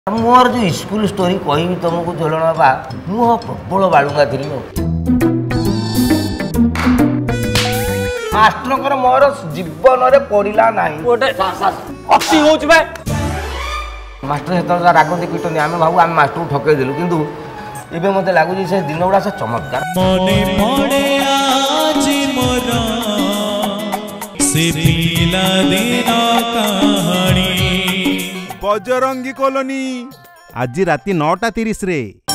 मोर जो school story कही तुमको झोलण बा मु प्रबल बालुंगा थी मास्टर मोर जीवन रे पड़िला नाही मास्टर से राग देखते आम भाव आम मास्टर ठकई देलु किंतु एबे मते लागुची से दिन गुड़ा से चमत्कार मने पड़े आज मोरा से पीला दिन कहानी बजरंगी कॉलोनी आज राति 9:30 रे।